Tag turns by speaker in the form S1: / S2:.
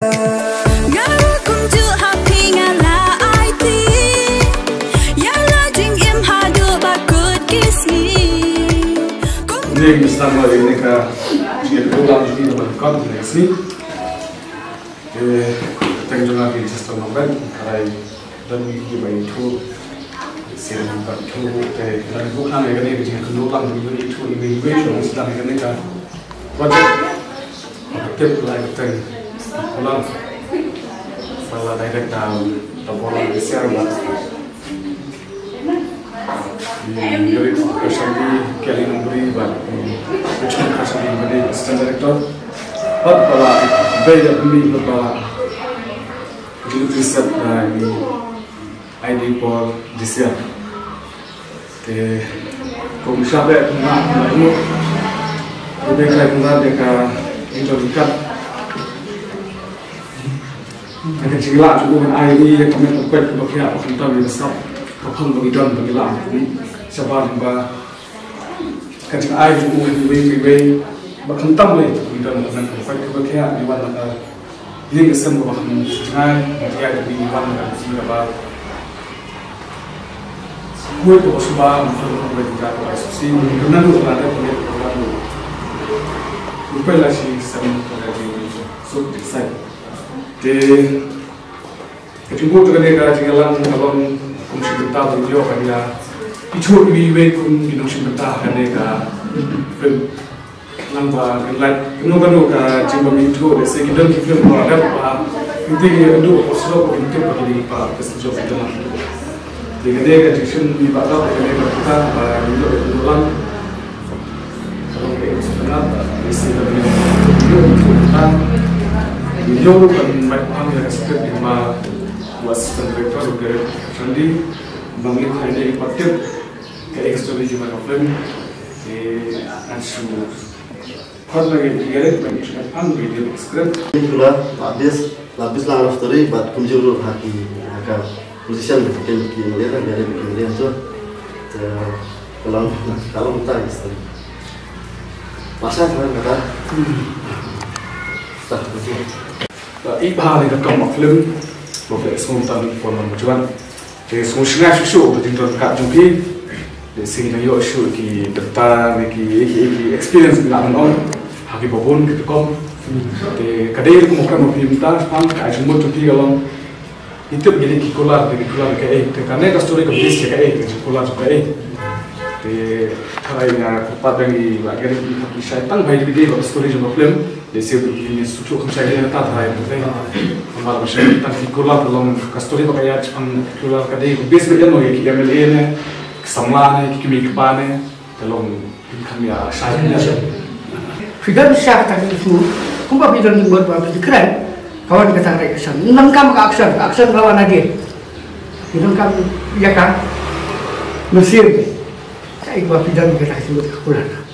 S1: Name is not my unique. She had pulled out the video of confidence. Thank you very much for the moment. I don't give my two. But two, the book and I can no longer need to immigration and stuff in the project. Tip like thing. Hold on. Well, I direct down the ball of the Sierra. Very especially Kelly Numbri, but which one has been the assistant director. But very unbelievable. You set the ID for this year. The Commission that into the cut. I can see large woman ID comment quite look here of the stop. Upon the done the land. Saban catching eyes moving way, but contemplate we don't quite look here. We want to being a symbol of time, but yet we want to see about who it was about with that. See, we remember that we feel like she's so excited. If you go to the neighborhood along, kung siya ng iyo kanila ito iwiway kung siya kanila film lang ba like no ka chimba ito de sige dun film ba dapat hindi ando oslo ko hindi pa hindi pa kasi job ito na de kadega diction di ba daw kadega kita ba ito lang so okay so na isi na video kan mai pang script di ma assistant director of the Sandi, Bangladesh Holiday Paket, ke extra juga film, and so kalau lagi digerak banyak kan video script.
S2: Itulah lapis lang story, but kunjung hati agak position bikin melihat dari bikin melihat tu, kalau kita story, masa kan kata, tak betul.
S1: Ibadah dekat kamu film. Boleh semua tahu pun macam jadi semua sengaja show betul betul kat jumpi dari sini yo show ki data ki experience bila on haki babon gitu kom de kadai ko mukran mo pinta pang kai semua jumpi galong itu jadi ki kolar ke te karena ka story ka base ke kolar ke de kaya pada ni bagian ki syaitan baik video story jumpa film de sini ini suatu konsep tak ada हमारा machine तक कुला लोग कस्टोरी बकाया चंग कुला कदे बेस में जनो ये कि एमएलए ने समला ने कि मिक पाने लोग इनकमिया शायद
S3: फिगर शायद तक itu kumpa bidon buat buat keren kawan kita tarik kesan nangkam aksen lawan aja bidon kam ya kan Mesir saya buat bidon kita itu kulan